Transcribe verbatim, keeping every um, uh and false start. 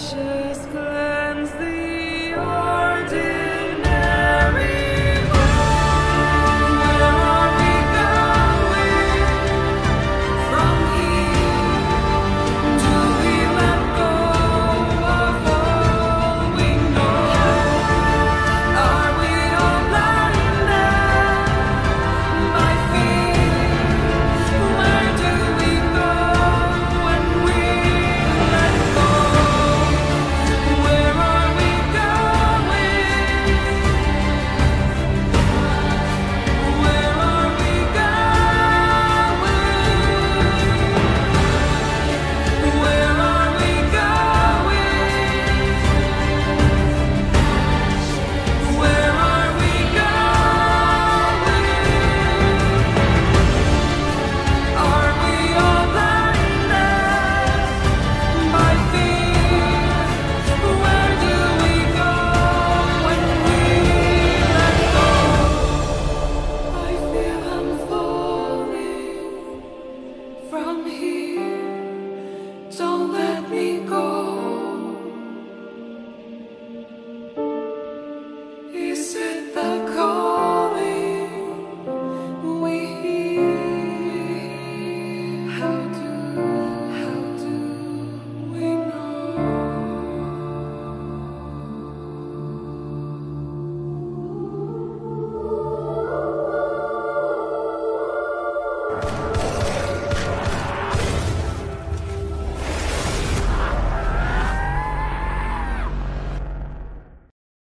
ashes cleanse the ordinary. Where are we going from here? Do we let go of all we know? Are we all blinded by fear? Where do we go when we let go? Where are we going? Where are we going? Where are we going? Where are we going? Are we all blinded by fear? Where do we go when we let go? I feel I'm falling from here. Don't let me go. Is it the calling we hear? How do, how do we know?